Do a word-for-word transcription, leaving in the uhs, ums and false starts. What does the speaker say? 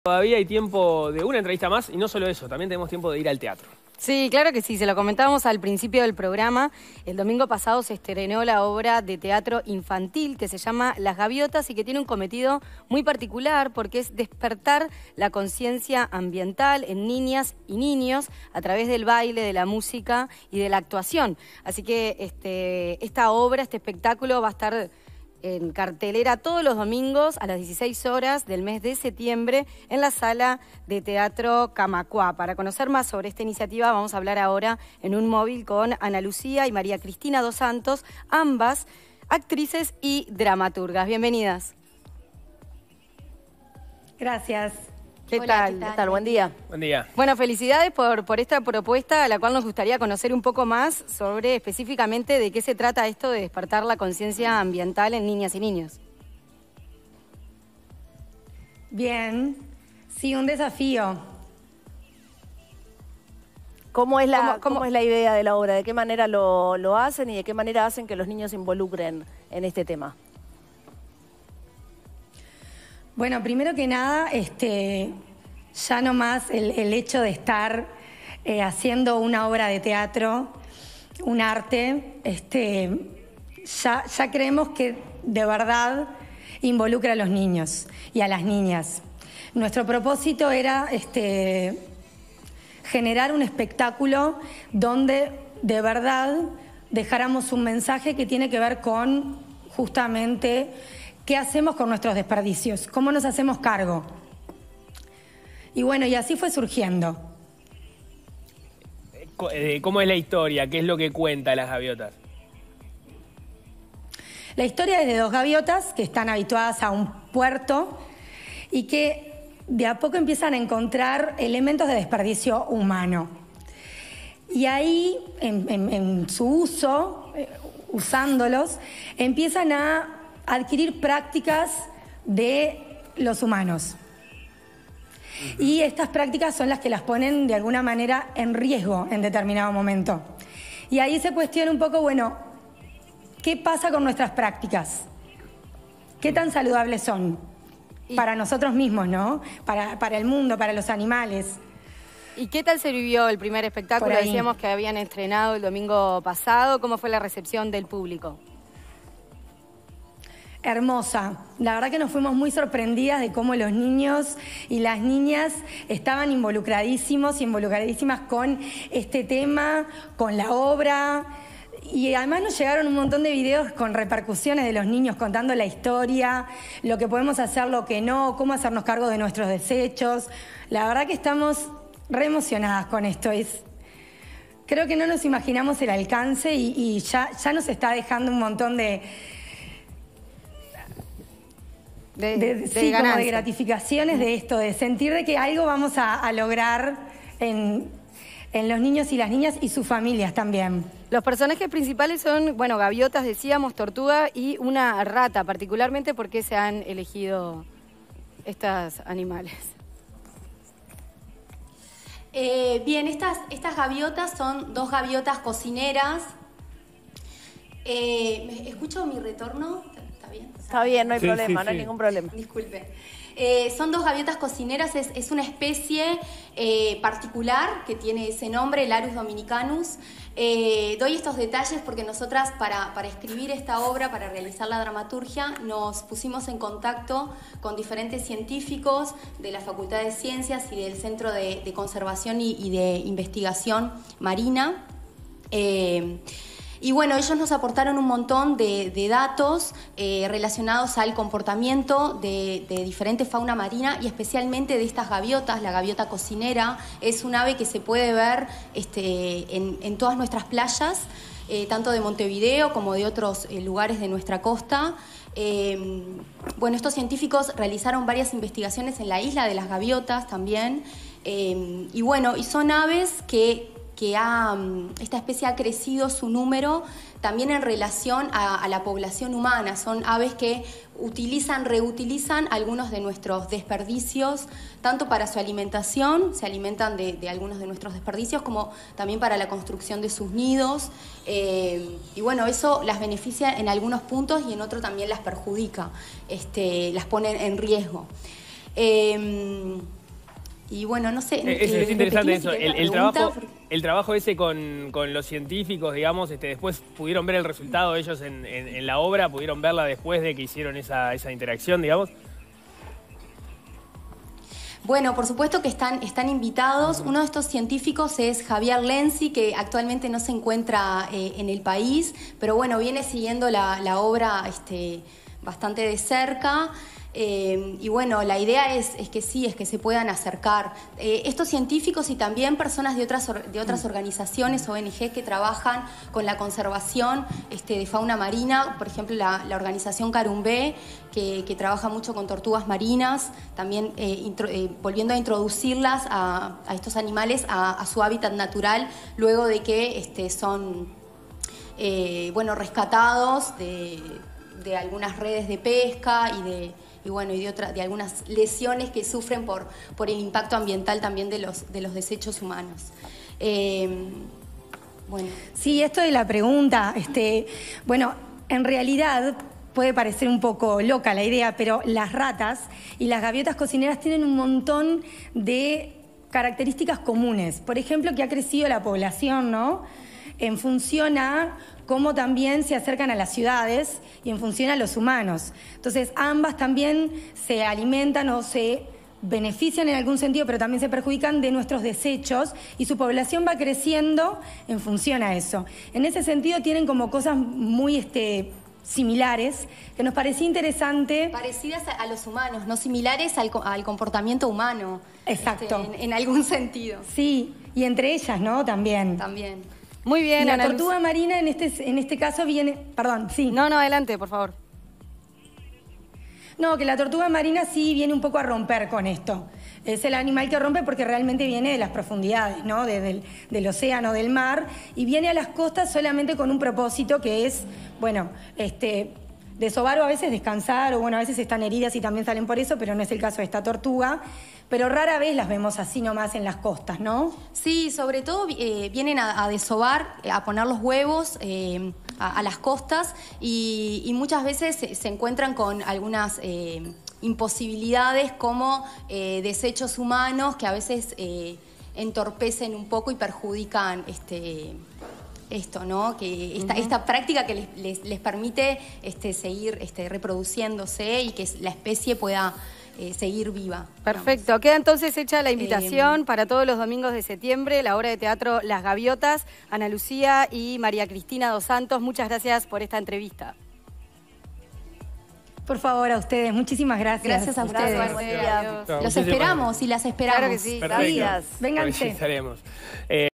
Todavía hay tiempo de una entrevista más y no solo eso, también tenemos tiempo de ir al teatro. Sí, claro que sí, se lo comentábamos al principio del programa. El domingo pasado se estrenó la obra de teatro infantil que se llama Las Gaviotas y que tiene un cometido muy particular porque es despertar la conciencia ambiental en niñas y niños a través del baile, de la música y de la actuación. Así que este, esta obra, este espectáculo va a estar en cartelera todos los domingos a las dieciséis horas del mes de septiembre en la sala de teatro Camacuá. Para conocer más sobre esta iniciativa vamos a hablar ahora en un móvil con Ana Lucía y María Cristina dos Santos, ambas actrices y dramaturgas. Bienvenidas. Gracias. ¿Qué, Hola, tal? ¿qué tal? ¿Qué tal? Buen día. Buen día. Bueno, felicidades por, por esta propuesta, a la cual nos gustaría conocer un poco más sobre específicamente de qué se trata esto de despertar la conciencia ambiental en niñas y niños. Bien, sí, un desafío. ¿Cómo es la, ¿Cómo- cómo, cómo- es la idea de la obra? ¿De qué manera lo, lo hacen y de qué manera hacen que los niños se involucren en este tema? Bueno, primero que nada, este, ya nomás el, el hecho de estar eh, haciendo una obra de teatro, un arte, este, ya, ya creemos que de verdad involucra a los niños y a las niñas. Nuestro propósito era este, generar un espectáculo donde de verdad dejáramos un mensaje que tiene que ver con justamente qué hacemos con nuestros desperdicios, cómo nos hacemos cargo. Y bueno, y así fue surgiendo. ¿Cómo es la historia? ¿Qué es lo que cuenta Las Gaviotas? La historia es de dos gaviotas que están habituadas a un puerto y que de a poco empiezan a encontrar elementos de desperdicio humano. Y ahí, en, en, en su uso, eh, usándolos, empiezan a adquirir prácticas de los humanos. Uh-huh. Y estas prácticas son las que las ponen de alguna manera en riesgo en determinado momento. Y ahí se cuestiona un poco, bueno, ¿qué pasa con nuestras prácticas? ¿Qué tan saludables son? Y para nosotros mismos, ¿no? Para, para el mundo, para los animales. ¿Y qué tal se vivió el primer espectáculo? Decíamos que habían estrenado el domingo pasado. ¿Cómo fue la recepción del público? Hermosa. La verdad que nos fuimos muy sorprendidas de cómo los niños y las niñas estaban involucradísimos y involucradísimas con este tema, con la obra. Y además nos llegaron un montón de videos con repercusiones de los niños contando la historia, lo que podemos hacer, lo que no, cómo hacernos cargo de nuestros desechos. La verdad que estamos re emocionadas con esto. Es, creo que no nos imaginamos el alcance y, y ya, ya nos está dejando un montón de... De, de, de, sí, como de gratificaciones de esto, de sentir de que algo vamos a, a lograr en, en los niños y las niñas y sus familias también. Los personajes principales son, bueno, gaviotas, decíamos, tortuga y una rata. Particularmente, ¿por qué se han elegido estos animales? Eh, bien, estas, estas gaviotas son dos gaviotas cocineras. Eh, ¿me escucho mi retorno? ¿Está bien? Está bien, no hay Sí, problema, sí, no hay sí. ningún problema. Disculpe. Eh, son dos gaviotas cocineras, es, es una especie eh, particular que tiene ese nombre, Larus dominicanus. Eh, doy estos detalles porque nosotras para, para escribir esta obra, para realizar la dramaturgia, nos pusimos en contacto con diferentes científicos de la Facultad de Ciencias y del Centro de, de Conservación y, y de Investigación Marina. Eh, Y bueno, ellos nos aportaron un montón de, de datos eh, relacionados al comportamiento de, de diferente fauna marina y especialmente de estas gaviotas. La gaviota cocinera es un ave que se puede ver este, en, en todas nuestras playas, eh, tanto de Montevideo como de otros eh, lugares de nuestra costa. Eh, bueno, estos científicos realizaron varias investigaciones en la isla de las gaviotas también. Eh, y bueno, y son aves que... que ha, esta especie ha crecido su número también en relación a, a la población humana. Son aves que utilizan, reutilizan algunos de nuestros desperdicios, tanto para su alimentación, se alimentan de, de algunos de nuestros desperdicios, como también para la construcción de sus nidos. Eh, y bueno, eso las beneficia en algunos puntos y en otros también las perjudica, este, las pone en riesgo. Eh, y bueno, no sé. Es, eh, es interesante eso, repetime si el, querés el la pregunta, trabajo, porque- el trabajo ese con, con los científicos, digamos, este, después pudieron ver el resultado ellos en, en, en la obra, pudieron verla después de que hicieron esa, esa interacción, digamos. Bueno, por supuesto que están, están invitados. Uno de estos científicos es Javier Lenzi, que actualmente no se encuentra eh, en el país, pero bueno, viene siguiendo la, la obra este, bastante de cerca. Eh, y bueno, la idea es, es que sí, es que se puedan acercar. Eh, estos científicos y también personas de otras, or- de otras organizaciones, O N G, que trabajan con la conservación este, de fauna marina, por ejemplo, la, la organización Carumbé, que, que trabaja mucho con tortugas marinas, también eh, intro- eh, volviendo a introducirlas a, a estos animales a, a su hábitat natural, luego de que este, son eh, bueno, rescatados de, de algunas redes de pesca y de y bueno, y de, otra, de algunas lesiones que sufren por, por el impacto ambiental también de los, de los desechos humanos. Eh, bueno. Sí, esto de la pregunta, este, bueno, en realidad puede parecer un poco loca la idea, pero las ratas y las gaviotas cocineras tienen un montón de características comunes. Por ejemplo, que ha crecido la población, ¿no? En función a cómo también se acercan a las ciudades y en función a los humanos. Entonces, ambas también se alimentan o se benefician en algún sentido, pero también se perjudican de nuestros desechos y su población va creciendo en función a eso. En ese sentido, tienen como cosas muy este, similares, que nos parecía interesante. Parecidas a, a los humanos, no similares al, co- al comportamiento humano. Exacto. Este, en, en algún sentido. Sí, y entre ellas, ¿no? También. También. Muy bien, Y la Ana tortuga Luc- marina en este, en este caso viene... Perdón, sí. No, no, adelante, por favor. No, que la tortuga marina sí viene un poco a romper con esto. Es el animal que rompe porque realmente viene de las profundidades, ¿no? De- del, del océano, del mar, y viene a las costas solamente con un propósito que es, bueno, este, desovar o a veces descansar, o bueno, a veces están heridas y también salen por eso, pero no es el caso de esta tortuga. Pero rara vez las vemos así nomás en las costas, ¿no? Sí, sobre todo eh, vienen a, a desovar, eh, a poner los huevos eh, a, a las costas y, y muchas veces se, se encuentran con algunas eh, imposibilidades como eh, desechos humanos que a veces eh, entorpecen un poco y perjudican este, esto, ¿no? Que esta, uh-huh. esta práctica que les, les, les permite este, seguir este, reproduciéndose y que la especie pueda Eh, seguir viva. Perfecto. Digamos. Queda entonces hecha la invitación Eh, para todos los domingos de septiembre, la obra de teatro Las Gaviotas. Ana Lucía y María Cristina dos Santos, muchas gracias por esta entrevista. Por favor, a ustedes. Muchísimas gracias. Gracias a ustedes. Gracias, Buen María. día. Adiós. Los Muchísimas esperamos y las esperamos. Claro que sí. Perfecto. Gracias. Vénganse. Por allí estaremos. Eh,